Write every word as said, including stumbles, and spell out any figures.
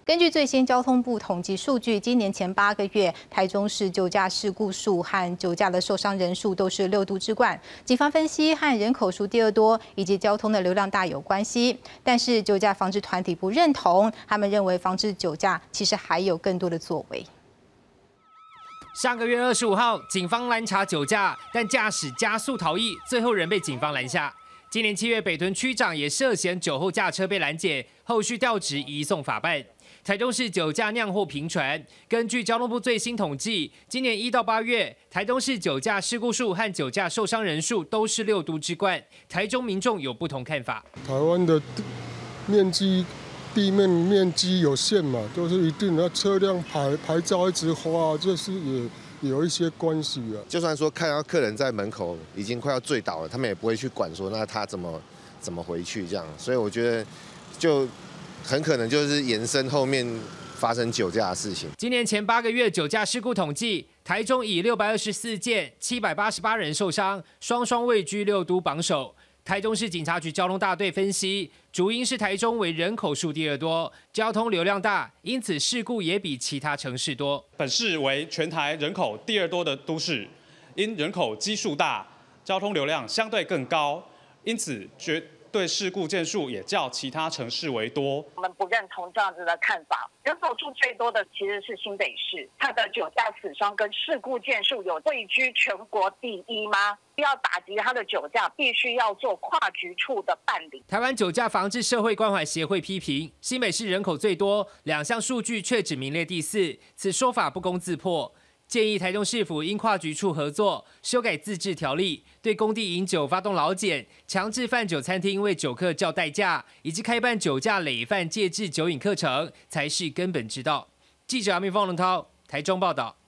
根据最新交通部统计数据，今年前八个月，台中市酒驾事故数和酒驾的受伤人数都是六都之冠。警方分析和人口数第二多以及交通的流量大有关系，但是酒驾防治团体不认同，他们认为防治酒驾其实还有更多的作为。 上个月二十五号，警方拦查酒驾，但驾驶加速逃逸，最后仍被警方拦下。今年七月，北屯区长也涉嫌酒后驾车被拦截，后续调职移送法办。台中市酒驾酿祸频传，根据交通部最新统计，今年一到八月，台中市酒驾事故数和酒驾受伤人数都是六都之冠。台中民众有不同看法。 台湾的面积。 地面面积有限嘛，都是一定的车辆牌牌照一直花，这是也有一些关系啊。 就算说看到客人在门口已经快要醉倒了，他们也不会去管说那他怎么怎么回去这样，所以我觉得就很可能就是延伸后面发生酒驾的事情。 今年前八个月酒驾事故统计，台中以六百二十四件，七百八十八人受伤，双双位居六都榜首。 台中市警察局交通大队分析，主因是台中为人口数第二多，交通流量大，因此事故也比其他城市多。 本市为全台人口第二多的都市，因人口基数大，交通流量相对更高，因此绝对事故件数也较其他城市为多。 我们不认同这样子的看法。人口数最多的其实是新北市，它的酒驾死伤跟事故件数有位居全国第一吗？ 要打击他的酒驾，必须要做跨局处的办理。 台湾酒驾防治社会关怀协会批评，新北市人口最多，两项数据却只名列第四，此说法不攻自破。建议台中市府应跨局处合作，修改自治条例，对工地饮酒发动劳检，强制贩酒餐厅为酒客叫代驾，以及开办酒驾累犯戒治酒瘾课程，才是根本之道。记者阿明、方龙涛，台中报道。